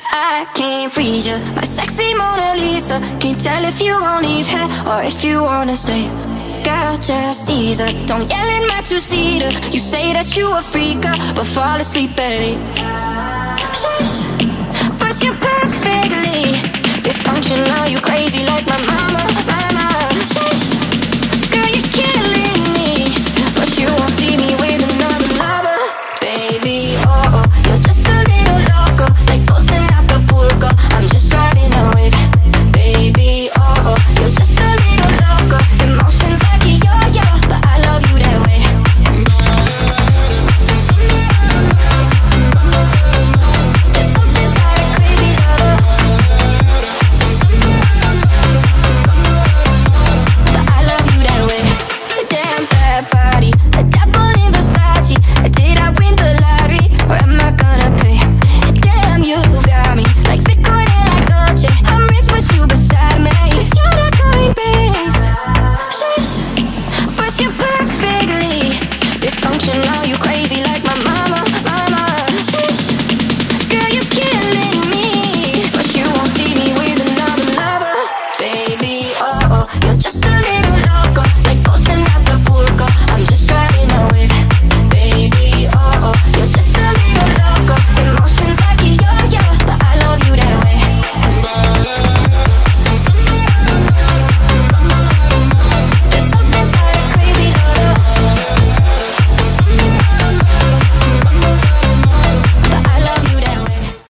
I can't read you, my sexy Mona Lisa. Can't tell if you gon' leave here or if you wanna stay. Girl, just ease up, don't yell in my two-seater. You say that you a freak, but fall asleep at 8.